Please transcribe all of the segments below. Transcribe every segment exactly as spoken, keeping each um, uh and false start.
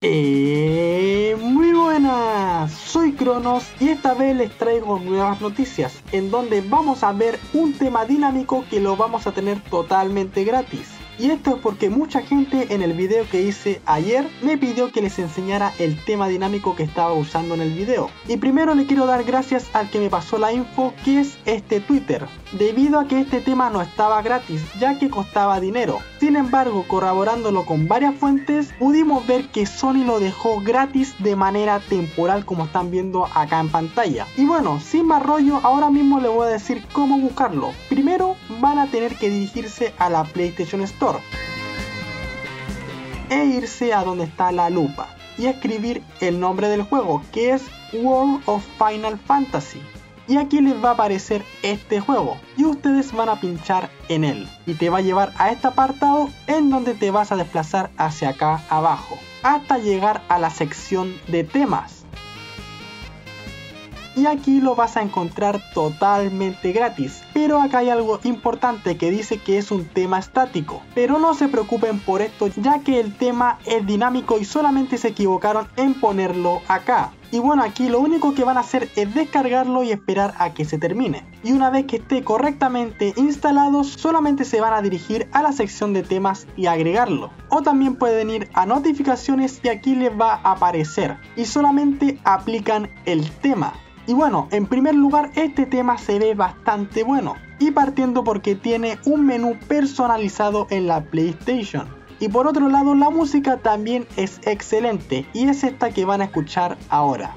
Eh, muy buenas, soy Cronos y esta vez les traigo nuevas noticias en donde vamos a ver un tema dinámico que lo vamos a tener totalmente gratis. Y esto es porque mucha gente en el video que hice ayer me pidió que les enseñara el tema dinámico que estaba usando en el video. Y primero le quiero dar gracias al que me pasó la info, que es este Twitter, debido a que este tema no estaba gratis, ya que costaba dinero. Sin embargo, corroborándolo con varias fuentes, pudimos ver que Sony lo dejó gratis de manera temporal, como están viendo acá en pantalla. Y bueno, sin más rollo, ahora mismo les voy a decir cómo buscarlo. Primero van a tener que dirigirse a la PlayStation Store e irse a donde está la lupa y escribir el nombre del juego, que es World of Final Fantasy, y aquí les va a aparecer este juego y ustedes van a pinchar en él y te va a llevar a este apartado en donde te vas a desplazar hacia acá abajo hasta llegar a la sección de temas. Y aquí lo vas a encontrar totalmente gratis, pero acá hay algo importante que dice que es un tema estático, pero no se preocupen por esto, ya que el tema es dinámico y solamente se equivocaron en ponerlo acá. Y bueno, aquí lo único que van a hacer es descargarlo y esperar a que se termine. Y una vez que esté correctamente instalado, solamente se van a dirigir a la sección de temas y agregarlo. O también pueden ir a notificaciones y aquí les va a aparecer. Y solamente aplican el tema. Y bueno, en primer lugar este tema se ve bastante bueno. Y partiendo porque tiene un menú personalizado en la PlayStation. Y por otro lado la música también es excelente y es esta que van a escuchar ahora.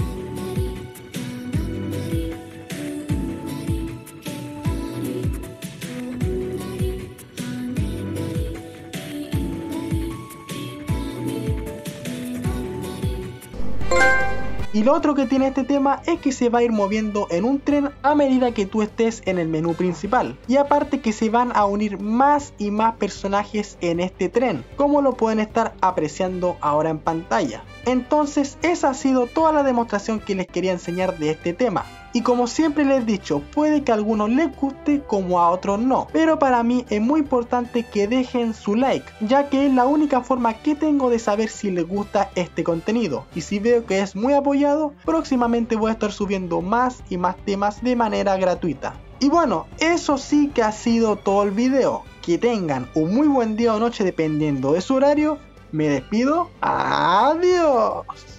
Y lo otro que tiene este tema es que se va a ir moviendo en un tren a medida que tú estés en el menú principal. Y aparte que se van a unir más y más personajes en este tren, como lo pueden estar apreciando ahora en pantalla. Entonces esa ha sido toda la demostración que les quería enseñar de este tema. Y como siempre les he dicho, puede que a algunos les guste como a otros no, pero para mí es muy importante que dejen su like, ya que es la única forma que tengo de saber si les gusta este contenido. Y si veo que es muy apoyado, próximamente voy a estar subiendo más y más temas de manera gratuita. Y bueno, eso sí que ha sido todo el video. Que tengan un muy buen día o noche dependiendo de su horario. Me despido. Adiós.